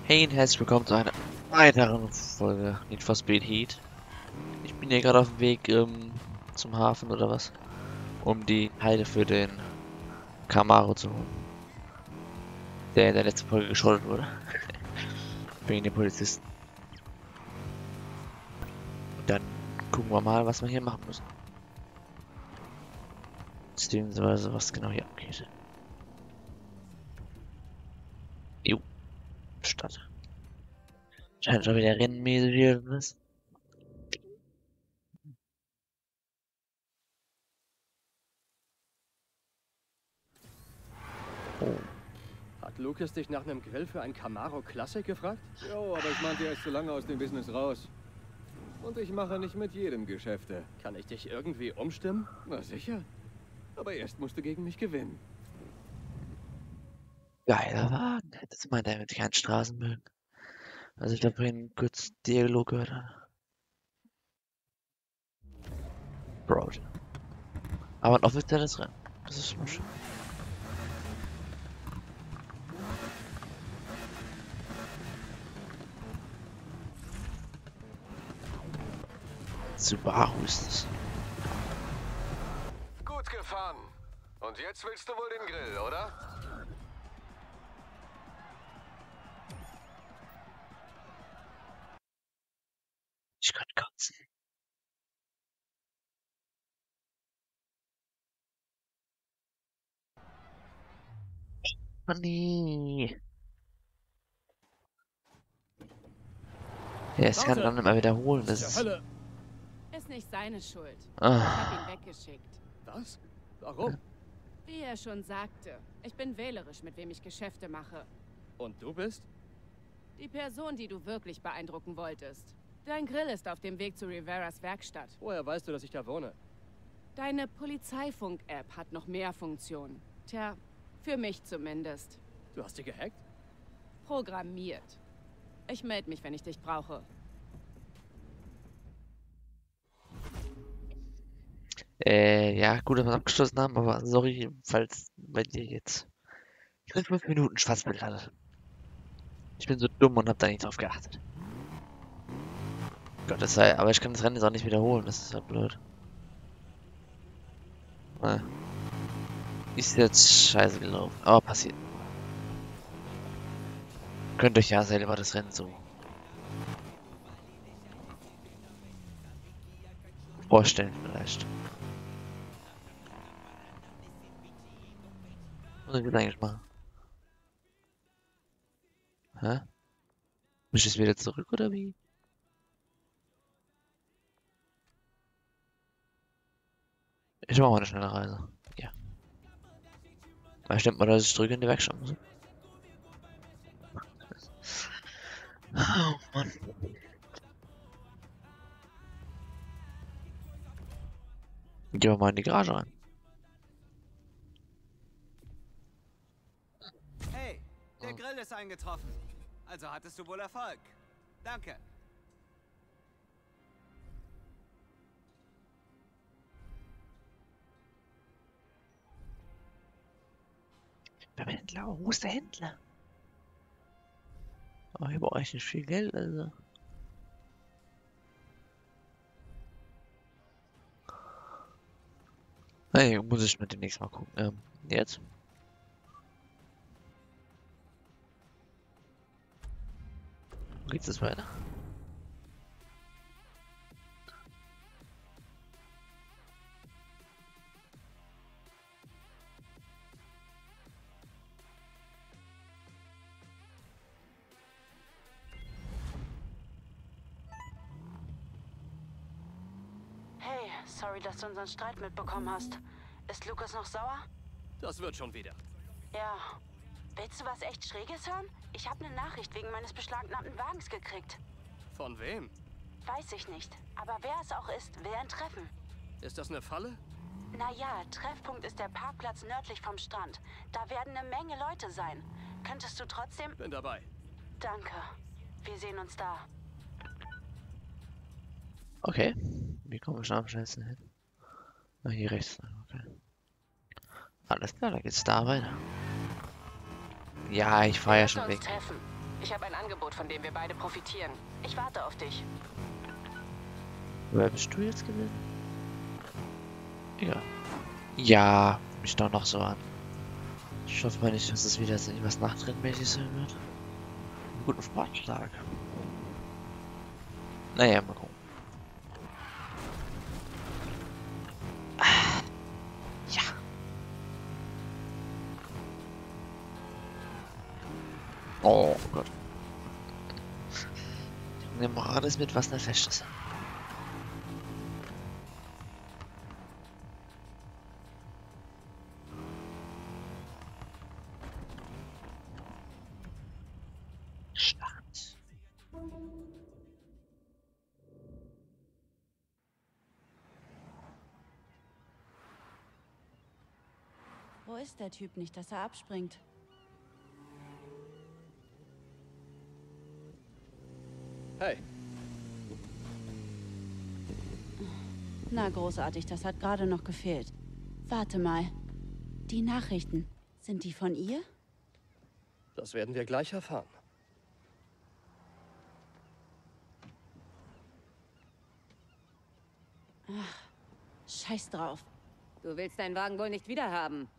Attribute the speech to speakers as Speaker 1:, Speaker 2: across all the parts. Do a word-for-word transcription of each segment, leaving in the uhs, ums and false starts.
Speaker 1: Hey und herzlich willkommen zu einer weiteren Folge Need for Speed Heat. Ich bin hier gerade auf dem Weg ähm, zum Hafen oder was, um die Heide für den Camaro zu holen, der in der letzten Folge geschrottet wurde. Wegen den Polizisten. Und dann gucken wir mal, was wir hier machen müssen. Beziehungsweise was genau hier abgeht. Jo, Stadt. Scheint schon wieder rennenmäßig hier drin ist. Oh.
Speaker 2: Hat Lucas dich nach einem Grill für ein Camaro Classic gefragt? Jo, aber ich meinte, er ist zu lange aus dem Business raus. Und ich mache nicht mit jedem Geschäfte. Kann ich dich irgendwie umstimmen? Na sicher. Aber erst musst du gegen mich gewinnen.
Speaker 1: Geiler Wagen. Das meint er mit keinen Straßen mögen. Also ich habe vorhin kurz Dialog gehört. Bro. Aber ein offizielles Rennen. Das ist schon schön. Subaru ist es.
Speaker 3: Gut gefahren. Und jetzt willst du wohl den Grill, oder?
Speaker 1: Ich kann kotzen. Oh nee. Ja, es kann dann immer wiederholen. Das ist.
Speaker 2: Hölle.
Speaker 4: Ist nicht seine Schuld. Ich
Speaker 1: Ah.
Speaker 4: hab ihn weggeschickt.
Speaker 2: Was? Warum?
Speaker 4: Wie er schon sagte, ich bin wählerisch, mit wem ich Geschäfte mache.
Speaker 2: Und du bist?
Speaker 4: Die Person, die du wirklich beeindrucken wolltest. Dein Grill ist auf dem Weg zu Riveras Werkstatt.
Speaker 2: Woher weißt du, dass ich da wohne?
Speaker 4: Deine Polizeifunk-App hat noch mehr Funktionen. Tja, für mich zumindest.
Speaker 2: Du hast die gehackt?
Speaker 4: Programmiert. Ich melde mich, wenn ich dich brauche.
Speaker 1: Äh, ja, gut, dass wir es abgeschlossen haben, aber sorry, falls bei dir jetzt fünf Minuten Schwarzbild hatte. Ich bin so dumm und hab da nicht drauf geachtet. Gott, das sei, aber ich kann das Rennen jetzt auch nicht wiederholen, das ist ja blöd. Na. Ist jetzt scheiße gelaufen, aber passiert. Könnt euch ja selber das Rennen so vorstellen vielleicht. Was soll ich jetzt eigentlich machen? Hä? Muss ich jetzt wieder zurück oder wie? Ich mache mal eine schnelle Reise. Ja. Aber stimmt mal, dass ich zurück in die Werkstatt muss. Oh Mann. Gehen wir mal in die Garage rein.
Speaker 5: Hey, der Grill ist eingetroffen. Also hattest du wohl Erfolg. Danke.
Speaker 1: Beim Händler, wo ist der Händler? Oh, ich brauche echt nicht viel Geld, also. Hey, muss ich mit demnächst mal gucken. Ähm, jetzt? Wo geht's jetzt weiter?
Speaker 6: Hey, sorry, dass du unseren Streit mitbekommen hast. Ist Lukas noch sauer?
Speaker 2: Das wird schon wieder.
Speaker 6: Ja. Willst du was echt Schräges hören? Ich habe eine Nachricht wegen meines beschlagnahmten Wagens gekriegt.
Speaker 2: Von wem?
Speaker 6: Weiß ich nicht. Aber wer es auch ist, will ein Treffen.
Speaker 2: Ist das eine Falle?
Speaker 6: Naja, Treffpunkt ist der Parkplatz nördlich vom Strand. Da werden eine Menge Leute sein. Könntest du trotzdem...
Speaker 2: Bin dabei.
Speaker 6: Danke. Wir sehen uns da.
Speaker 1: Okay. Wie komme ich am schnellsten hin? Ah, hier rechts. Okay. Alles klar, da geht's da weiter. Ja, ich fahre ja
Speaker 6: Lass
Speaker 1: schon
Speaker 6: uns
Speaker 1: weg.
Speaker 6: treffen. Ich habe ein Angebot, von dem wir beide profitieren. Ich warte auf dich.
Speaker 1: Wer bist du jetzt gewesen? Egal. Ja, mich doch noch so an. Ich hoffe mal nicht, dass es wieder so was Nachtrittmäßig sein wird. Einen guten Vorschlag. Naja, mal gucken. Ah, ja. Oh Gott. Nehmen wir alles mit, was da fest ist. Start.
Speaker 7: Wo ist der Typ nicht, dass er abspringt?
Speaker 2: Hey,
Speaker 7: Na, großartig, das hat gerade noch gefehlt. Warte mal. Die Nachrichten, sind die von ihr?
Speaker 2: das werden wir gleich erfahren.
Speaker 7: Scheiß drauf.
Speaker 4: Du willst deinen Wagen wohl nicht wiederhaben.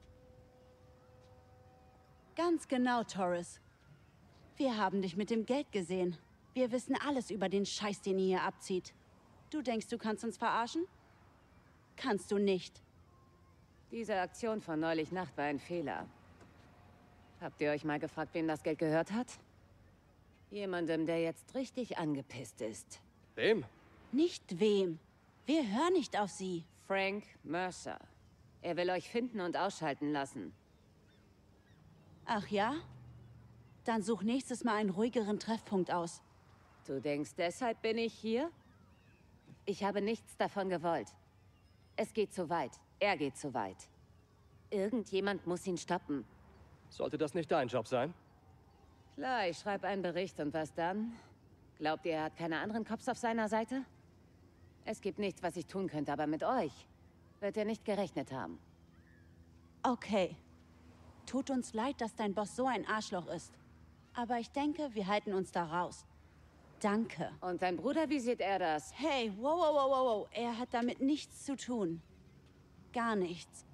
Speaker 7: Ganz genau, Torres. Wir haben dich mit dem Geld gesehen. Wir wissen alles über den Scheiß, den ihr hier abzieht. Du denkst, du kannst uns verarschen? Kannst du nicht.
Speaker 4: Diese Aktion von neulich Nacht war ein Fehler. Habt ihr euch mal gefragt, wem das Geld gehört hat? Jemandem, der jetzt richtig angepisst ist.
Speaker 2: Wem?
Speaker 7: Nicht wem. Wir hören nicht auf sie.
Speaker 4: Frank Mercer. Er will euch finden und ausschalten lassen.
Speaker 7: Ach ja? Dann such nächstes Mal einen ruhigeren Treffpunkt aus.
Speaker 4: Du denkst, deshalb bin ich hier? Ich habe nichts davon gewollt. Es geht zu weit. Er geht zu weit. Irgendjemand muss ihn stoppen.
Speaker 2: Sollte das nicht dein Job sein?
Speaker 4: Klar, ich schreibe einen Bericht und was dann? Glaubt ihr, er hat keine anderen Cops auf seiner Seite? Es gibt nichts, was ich tun könnte, aber mit euch wird er nicht gerechnet haben.
Speaker 7: Okay. Tut uns leid, dass dein Boss so ein Arschloch ist. Aber ich denke, wir halten uns da raus. Danke.
Speaker 4: Und dein Bruder, wie sieht er das?
Speaker 7: Hey, wow, wow, wow, wow, wow. Er hat damit nichts zu tun. Gar nichts.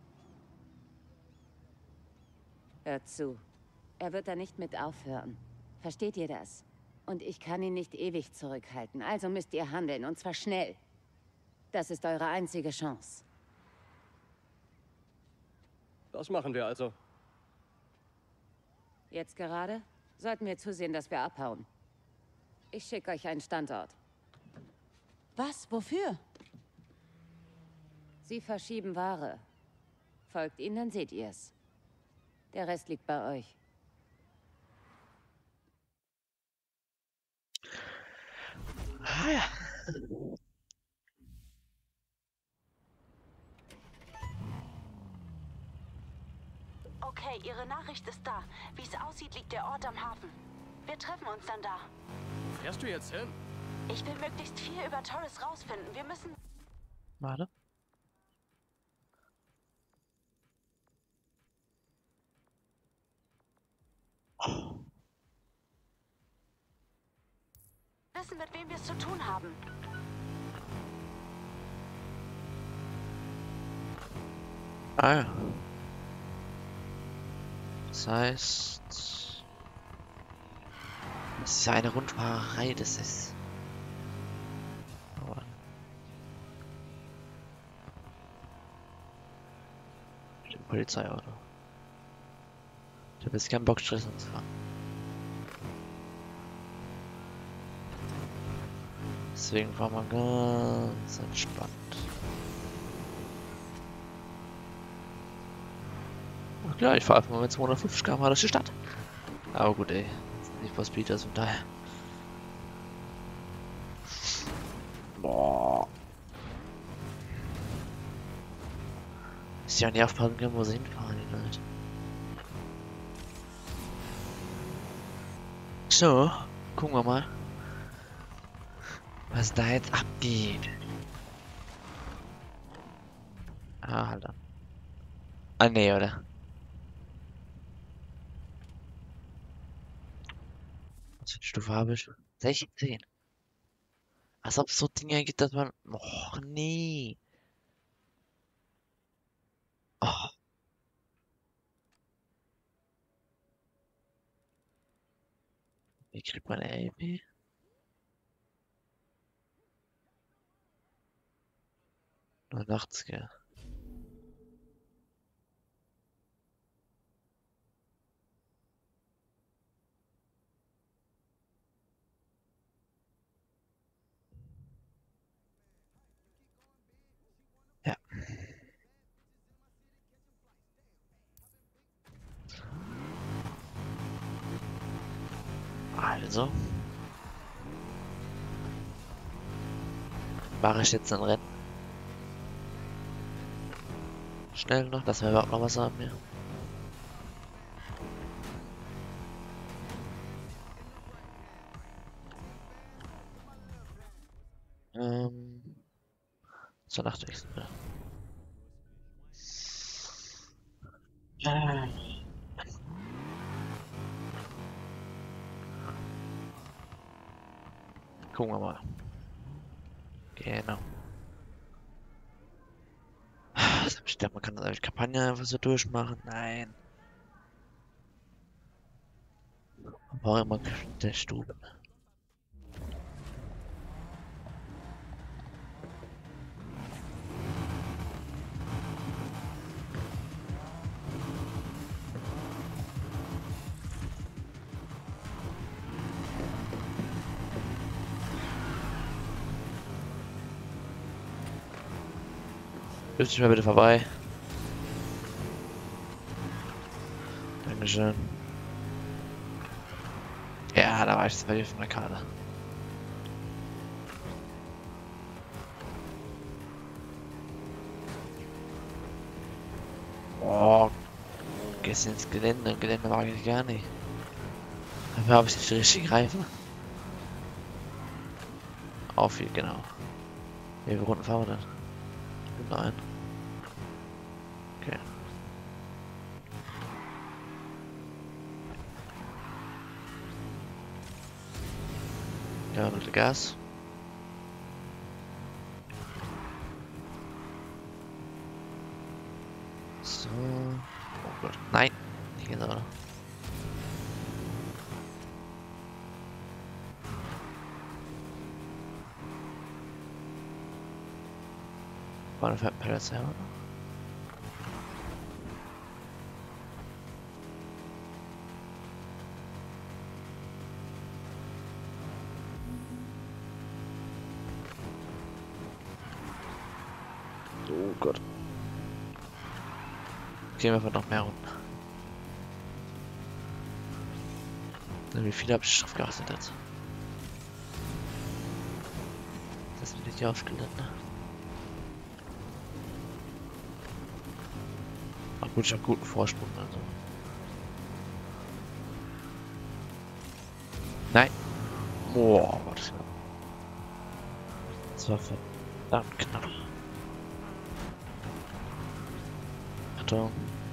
Speaker 4: Hört zu. Er wird da nicht mit aufhören. Versteht ihr das? Und ich kann ihn nicht ewig zurückhalten. Also müsst ihr handeln, und zwar schnell. Das ist eure einzige Chance.
Speaker 2: Das machen wir also.
Speaker 4: Jetzt gerade sollten wir zusehen, dass wir abhauen. Ich schicke euch einen Standort.
Speaker 7: Was? Wofür?
Speaker 4: Sie verschieben Ware. Folgt ihnen, dann seht ihr es. Der Rest liegt bei euch.
Speaker 1: Ah ja.
Speaker 6: Okay, Ihre Nachricht ist da. Wie es aussieht, liegt der Ort am Hafen. Wir treffen uns dann da.
Speaker 2: Fährst du jetzt hin?
Speaker 6: Ich will möglichst viel über Torres rausfinden. Wir müssen...
Speaker 1: Warte.
Speaker 6: wissen, mit wem wir es zu tun haben.
Speaker 1: Ah ja. Das heißt... Das ist ja eine Rundfahrerei, das ist... Aber... Mit dem Polizeiauto. Ich habe jetzt keinen Bock, Stress anzufahren. Deswegen fahren wir ganz entspannt. Ach klar, ich fahre einfach mal mit zweihundertfünfzig Kilometer pro Stunde durch die Stadt. Aber gut, ey. Nicht was Peters und daher. Boah. Ist ja nicht aufpassen können, wo sie hinfahren, die Leute. So, gucken wir mal, was da jetzt abgeht. Ah, halt an. Ah, nee, oder? Was für eine Stufe habe ich? sechzehn. Als ob es so Dinge gibt, dass man... Och, nee. Oh. Wie kriegt man eine L P? neunundachtziger. Ja. Also. Mache ich jetzt ein Rennen. Schnell noch, dass wir überhaupt noch was haben hier. Ähm. Zur Nachtwechsel. Ja. Gucken wir mal. Genau. Ich dachte, man kann das als Kampagne einfach so durchmachen. Nein. Man braucht immer der Stuben. Dürft ihr mal bitte vorbei. Dankeschön. Ja, da war ich jetzt bei dir von der Karte. Oh, gehst ins Gelände. Gelände mag ich gar nicht. Dafür habe ich nicht richtig Reifen. Auf viel, genau. Wie viele Runden fahren wir denn? Nein. Okay. Ja, ein bisschen Gas. So. Oh Gott. Nein. Nicht genau. Vorne fährt ein Pellets her. Oh Gott. Gehen wir einfach noch mehr runter. Wie viele habe ich drauf geachtet jetzt? Das ist nicht aufgestellt, ne? Ach gut, ich habe guten Vorsprung, also. Nein. Boah, was? Das war verdammt knapp. Achtung.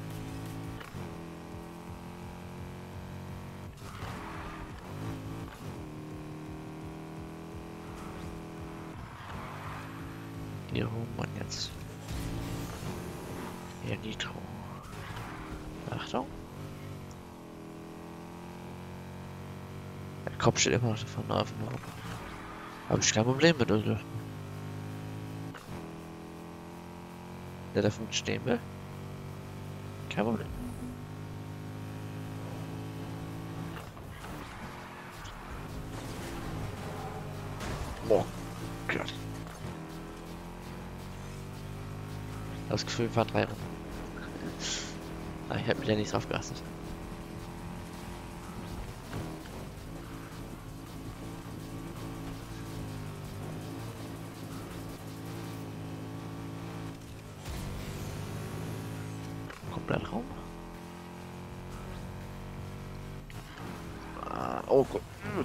Speaker 1: Hier holen wir jetzt. Hier Nitro. Achtung. Der Kopf steht immer noch davon auf. Habe ich kein Problem mit, also. Der davon stehen will. Kein Problem. Boah, Gott. Das Gefühl war drei Runden. Ah, ich hab mir ja nicht drauf geachtet. Komplett Raum. Ah, oh Gott.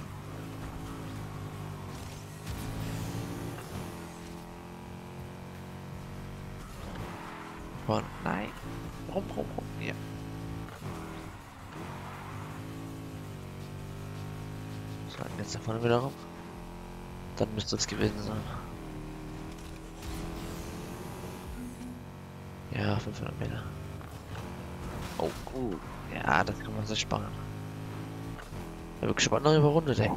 Speaker 1: Oh nein. Warum, warum, warum? Ja. So, jetzt da vorne wieder rum. Dann müsste es gewesen sein. Ja, fünfhundert Meter. Oh, gut. Ja, das kann man sich sparen. Ich bin gespannt noch über Runde, ey.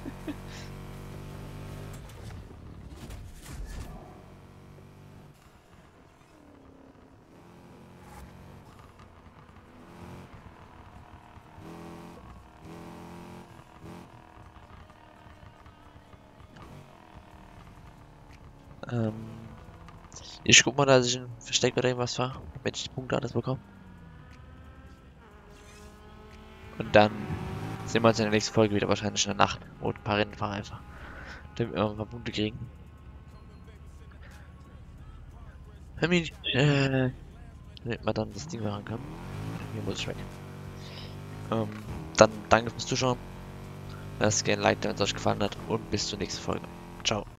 Speaker 1: Ähm, ich guck mal, dass ich ein Versteck oder irgendwas fahre, damit ich die Punkte alles bekomme. Und dann sehen wir uns in der nächsten Folge wieder, wahrscheinlich in der Nacht, wo ein paar Rennen fahren einfach, damit wir ein paar Punkte kriegen. Damit äh, damit man dann das Ding machen kann. Hier muss ich weg. Ähm, dann danke fürs Zuschauen. Lasst gerne ein Like da, wenn es euch gefallen hat, und bis zur nächsten Folge. Ciao.